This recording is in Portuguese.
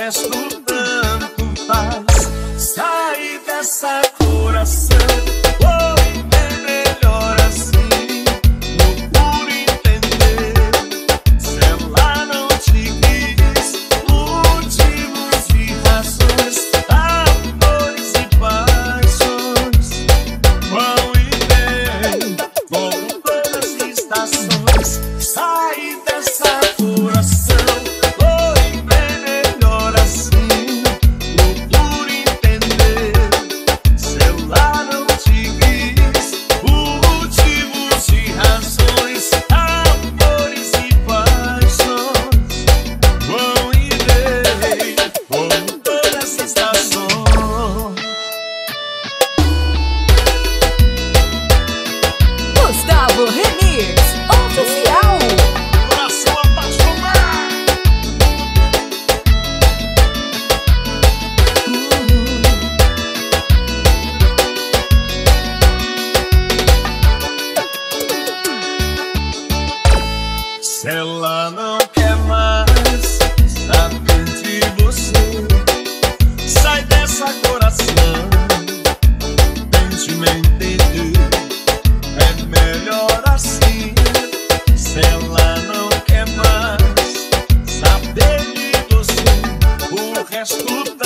resto tanto faz. Sai dessa coração, oi, é melhor assim. Procure entender, se ela não te quis, motivos e razões, amores e paixões vão e vêm, como todas as estações. Sai dessa coração, oi, é melhor assim. Procure entender, se ela não te quis, motivos e razões, amores e paixões vão e vêm, como todas as estações. Gustavo Remix Oficial. Coração apaixonado. Se ela não quer mais saber de você, sai dessa coração, tente me entender, é melhor assim. Se ela não quer mais saber de você, o resto